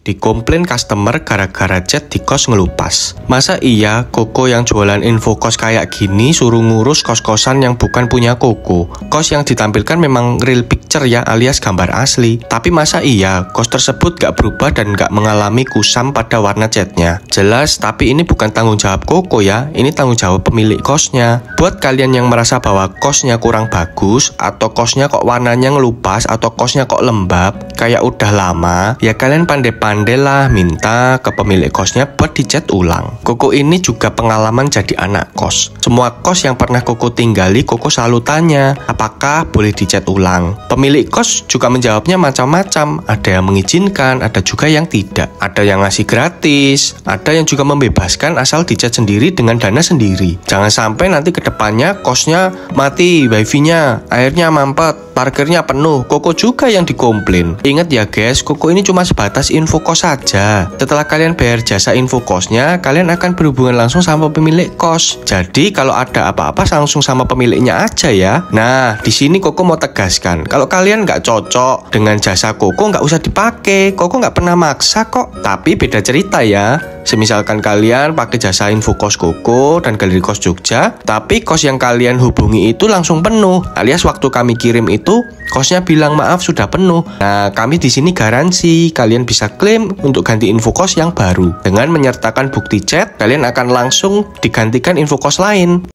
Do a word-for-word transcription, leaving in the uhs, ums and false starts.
Dikomplain customer gara-gara chat di kos ngelupas. Masa iya Koko yang jualan info kos kayak gini suruh ngurus kos-kosan yang bukan punya Koko? Kos yang ditampilkan memang real picture ya, alias gambar asli. Tapi masa iya kos tersebut gak berubah dan gak mengalami kusam pada warna catnya? Jelas, tapi ini bukan tanggung jawab Koko ya, ini tanggung jawab pemilik kosnya. Buat kalian yang merasa bahwa kosnya kurang bagus, atau kosnya kok warnanya ngelupas, atau kosnya kok lembab, kayak udah lama, ya kalian pandai-pandai lah minta ke pemilik kosnya buat dicat ulang. Koko ini juga pengalaman jadi anak kos. Semua kos yang pernah Koko tinggali, Koko selalu tanya, apakah boleh dicat ulang? Pemilik kos juga menjawabnya macam-macam. Ada yang mengizinkan, ada juga yang tidak. Ada yang ngasih gratis, ada yang juga membebaskan asal dicat sendiri dengan dana sendiri. Jangan sampai nanti kedepannya kosnya mati wifi-nya, airnya mampet, parkirnya penuh, Koko juga yang dikomplain. Ingat ya guys, Koko ini cuma sebatas info kos saja. Setelah kalian bayar jasa info kosnya, kalian akan berhubungan langsung sama pemilik kos. Jadi kalau ada apa-apa langsung sama pemiliknya aja ya. Nah, di sini Koko mau tegaskan, kalau kalian nggak cocok dengan jasa Koko nggak usah dipakai. Koko nggak pernah maksa kok. Tapi beda cerita ya. Semisalkan kalian pakai jasa info kos Koko dan galeri kos Jogja, tapi kos yang kalian hubungi itu langsung penuh, alias waktu kami kirim itu kosnya bilang maaf sudah penuh. Nah, kami di sini garansi kalian bisa klaim untuk ganti info kos yang baru. Dengan menyertakan bukti chat, kalian akan langsung digantikan info kos lain.